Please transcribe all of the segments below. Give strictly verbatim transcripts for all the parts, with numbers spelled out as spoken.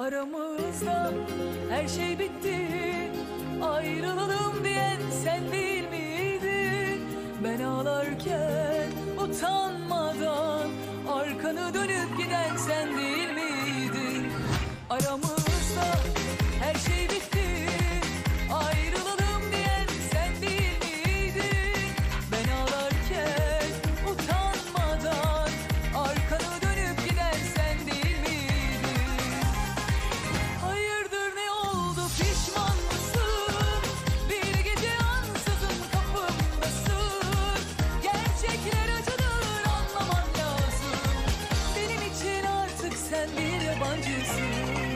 Aramızda her şey bitti, ayrılalım diyen sen değil miydin? Ben ağlarken utanmadan arkanı dönüp giden sen değil miydin? Aramızda her şey bitti, ayrılalım diyen sen değil miydin? Ben ağlarken utanmadan arkanı dönüp giden sen değil miydin? Hayırdır, ne oldu, pişman mısın? Bir gece ansızın kapımdasın. Gerçekler acıdır, anlaman lazım. Benim için artık sen bir yabancısın.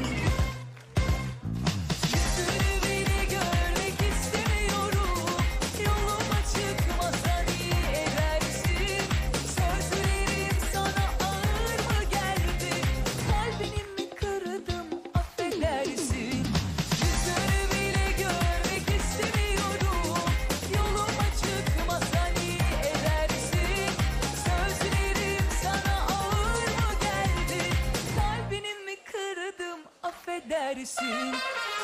Affedersin.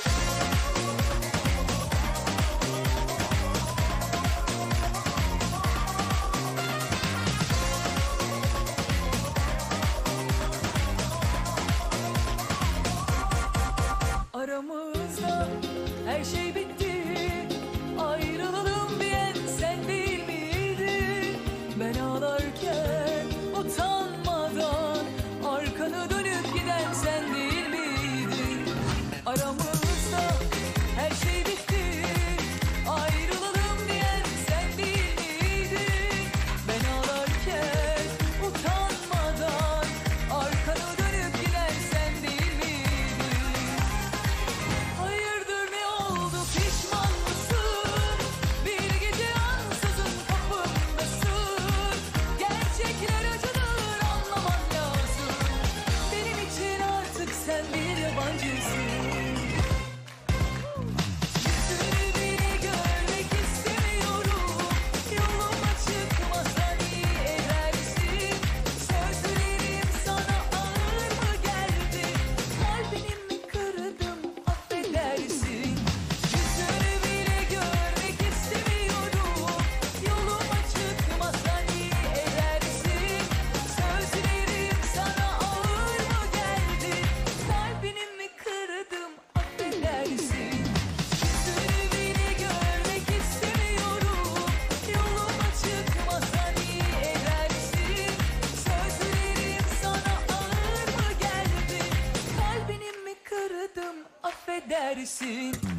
Aramızda her şey bitti, ayrılalım diyen sen değil miydin? Ben ağlarken utanmadan arkanı dönüp giden sen değil miydin? Aramızda her şey bitti, ayrılalım diyen sen değil miydin? Ben ağlarken utanmadan arkanı dönüp giden sen değil miydin? Hayırdır, ne oldu, pişman mısın? Bir gece ansızın kapımdasın. Gerçekler acıdır, anlaman lazım. Benim için artık sen bir yabancısın. Affedersin.